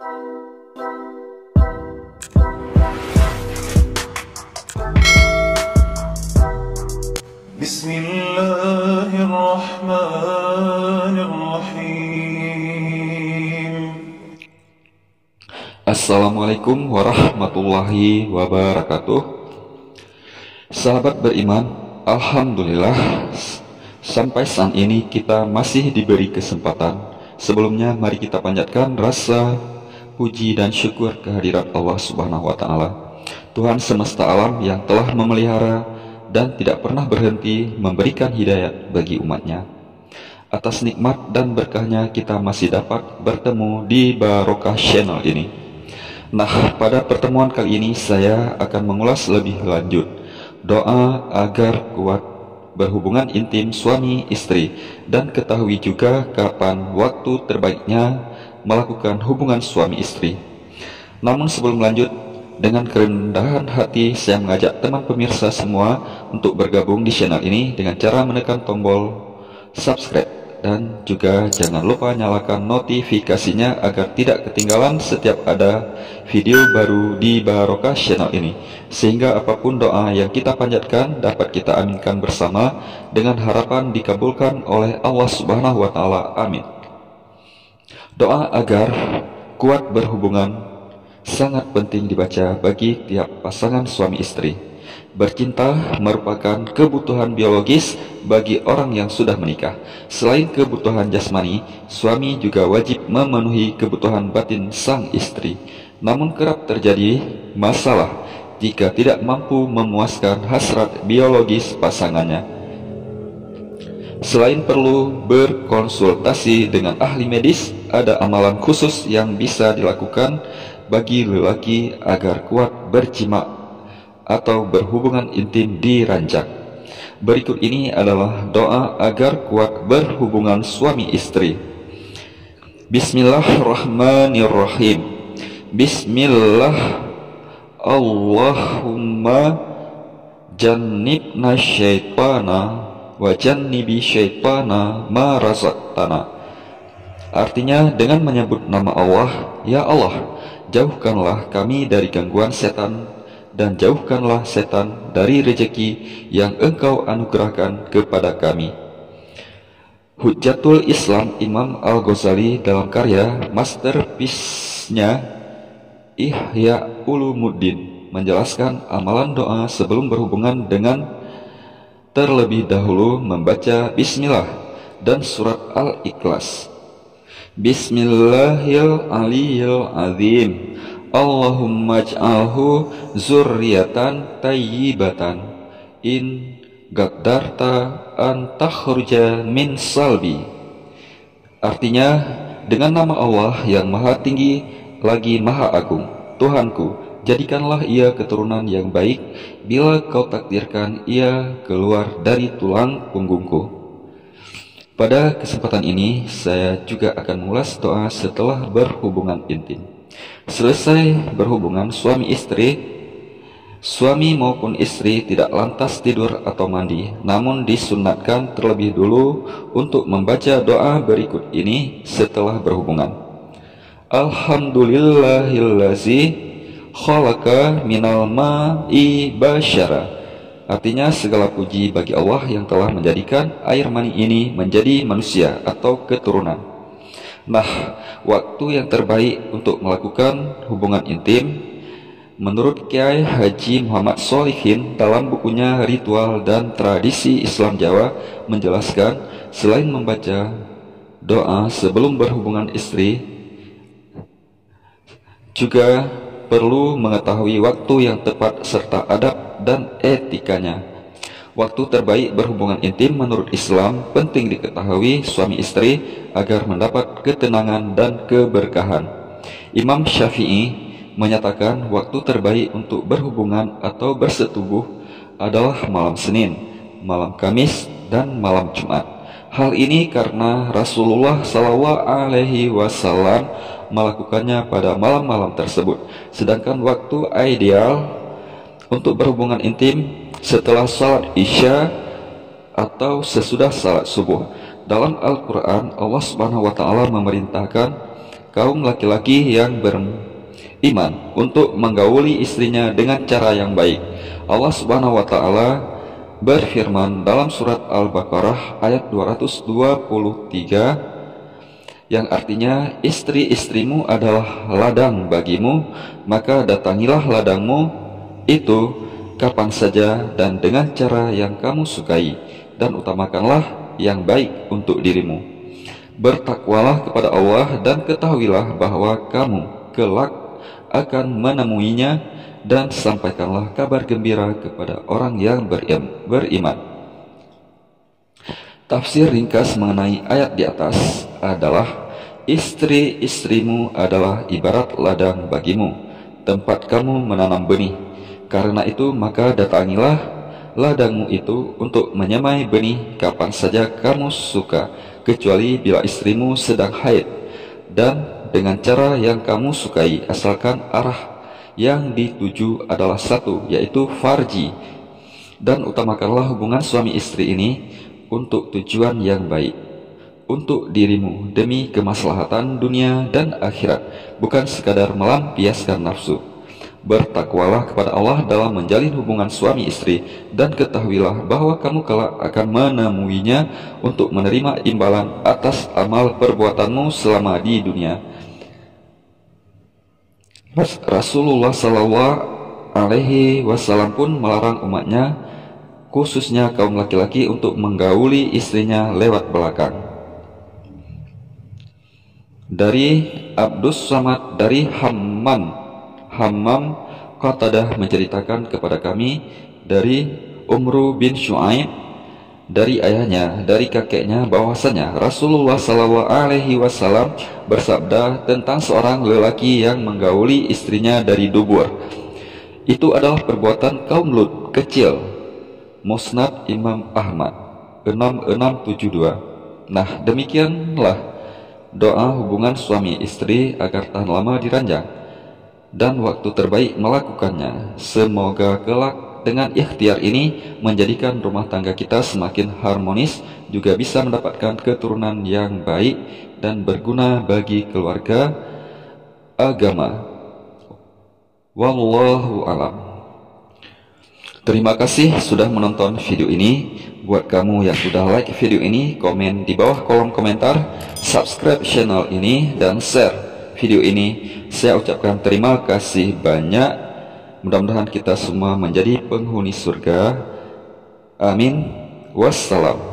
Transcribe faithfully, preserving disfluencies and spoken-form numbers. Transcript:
Bismillahirrahmanirrahim. Assalamualaikum warahmatullahi wabarakatuh. Sahabat beriman, alhamdulillah sampai saat ini kita masih diberi kesempatan. Sebelumnya mari kita panjatkan rasa puji dan syukur kehadirat Allah Subhanahu wa taala, Tuhan semesta alam yang telah memelihara dan tidak pernah berhenti memberikan hidayat bagi umatnya. Atas nikmat dan berkahnya kita masih dapat bertemu di Barokah Channel ini. Nah, pada pertemuan kali ini saya akan mengulas lebih lanjut doa agar kuat berhubungan intim suami istri, dan ketahui juga kapan waktu terbaiknya melakukan hubungan suami istri. Namun sebelum lanjut, dengan kerendahan hati saya mengajak teman pemirsa semua untuk bergabung di channel ini dengan cara menekan tombol subscribe, dan juga jangan lupa nyalakan notifikasinya agar tidak ketinggalan setiap ada video baru di Barokah Channel ini, sehingga apapun doa yang kita panjatkan dapat kita aminkan bersama dengan harapan dikabulkan oleh Allah Subhanahu wa taala. Amin. Doa agar kuat berhubungan sangat penting dibaca bagi tiap pasangan suami istri. Bercinta merupakan kebutuhan biologis bagi orang yang sudah menikah. Selain kebutuhan jasmani, suami juga wajib memenuhi kebutuhan batin sang istri. Namun kerap terjadi masalah jika tidak mampu memuaskan hasrat biologis pasangannya. Selain perlu berkonsultasi dengan ahli medis, ada amalan khusus yang bisa dilakukan bagi lelaki agar kuat berjimak atau berhubungan intim di ranjang. Berikut ini adalah doa agar kuat berhubungan suami istri. Bismillahirrahmanirrahim. Bismillah, Allahumma jannibna syaitana wa jannibi syaitana ma razaqtana. Artinya, dengan menyebut nama Allah, ya Allah, jauhkanlah kami dari gangguan setan, dan jauhkanlah setan dari rejeki yang Engkau anugerahkan kepada kami. Hujjatul Islam Imam Al-Ghazali dalam karya masterpiece-nya Ihya Ulumuddin menjelaskan amalan doa sebelum berhubungan dengan terlebih dahulu membaca Bismillah dan surat Al-Ikhlas. Bismillahirrahmanirrahim. Allahumma ij'alhu zurriyatan tayyibatan in gaddarta an takhruja min salbi. Artinya, dengan nama Allah yang maha tinggi lagi maha agung, Tuhanku, jadikanlah ia keturunan yang baik bila kau takdirkan ia keluar dari tulang punggungku. Pada kesempatan ini, saya juga akan mengulas doa setelah berhubungan intim. Selesai berhubungan suami istri, suami maupun istri tidak lantas tidur atau mandi, namun disunatkan terlebih dulu untuk membaca doa berikut ini setelah berhubungan. Alhamdulillahillazi khalaqa minal ma'i basyara. Artinya, segala puji bagi Allah yang telah menjadikan air mani ini menjadi manusia atau keturunan. Nah, waktu yang terbaik untuk melakukan hubungan intim menurut Kiai Haji Muhammad Sholihin dalam bukunya Ritual dan Tradisi Islam Jawa menjelaskan, selain membaca doa sebelum berhubungan istri, juga perlu mengetahui waktu yang tepat serta adab dan etikanya. Waktu terbaik berhubungan intim menurut Islam penting diketahui suami istri agar mendapat ketenangan dan keberkahan. Imam Syafi'i menyatakan waktu terbaik untuk berhubungan atau bersetubuh adalah malam Senin, malam Kamis, dan malam Jumat. Hal ini karena Rasulullah shallallahu alaihi wasallam melakukannya pada malam-malam tersebut. Sedangkan waktu ideal untuk berhubungan intim setelah salat Isya atau sesudah salat subuh. Dalam Al-Quran, Allah Subhanahu wa Ta'ala memerintahkan kaum laki-laki yang beriman untuk menggauli istrinya dengan cara yang baik. Allah Subhanahu wa taala berfirman dalam surat Al-Baqarah ayat dua ratus dua puluh tiga, yang artinya, istri-istrimu adalah ladang bagimu, maka datangilah ladangmu itu kapan saja dan dengan cara yang kamu sukai, dan utamakanlah yang baik untuk dirimu. Bertakwalah kepada Allah dan ketahuilah bahwa kamu kelak akan menemuinya, dan sampaikanlah kabar gembira kepada orang yang beriman. Tafsir ringkas mengenai ayat di atas adalah, istri-istrimu adalah ibarat ladang bagimu, tempat kamu menanam benih. Karena itu maka datangilah ladangmu itu untuk menyemai benih kapan saja kamu suka, kecuali bila istrimu sedang haid, dan dengan cara yang kamu sukai, asalkan arah yang dituju adalah satu, yaitu farji. Dan utamakanlah hubungan suami istri ini untuk tujuan yang baik untuk dirimu demi kemaslahatan dunia dan akhirat, bukan sekadar melampiaskan nafsu. Bertakwalah kepada Allah dalam menjalin hubungan suami istri, dan ketahuilah bahwa kamu kelak akan menemuinya untuk menerima imbalan atas amal perbuatanmu selama di dunia. Rasulullah Shallallahu Alaihi Wasallam pun melarang umatnya, khususnya kaum laki-laki, untuk menggauli istrinya lewat belakang. Dari Abdus Samad dari Hammam Hammam Qatadah menceritakan kepada kami dari Umru bin Syu'aib dari ayahnya, dari kakeknya, bahwasanya Rasulullah Shallallahu Alaihi Wasallam bersabda tentang seorang lelaki yang menggauli istrinya dari dubur. Itu adalah perbuatan kaum Lut kecil. Musnad Imam Ahmad enam enam tujuh dua. Nah, demikianlah doa hubungan suami istri agar tahan lama di ranjang, dan waktu terbaik melakukannya. Semoga kelak dengan ikhtiar ini menjadikan rumah tangga kita semakin harmonis, juga bisa mendapatkan keturunan yang baik dan berguna bagi keluarga, agama. Wallahu alam. Terima kasih sudah menonton video ini. Buat kamu yang sudah like video ini, komen di bawah kolom komentar, subscribe channel ini, dan share video ini. Saya ucapkan terima kasih banyak. Mudah-mudahan kita semua menjadi penghuni surga. Amin. Wassalam.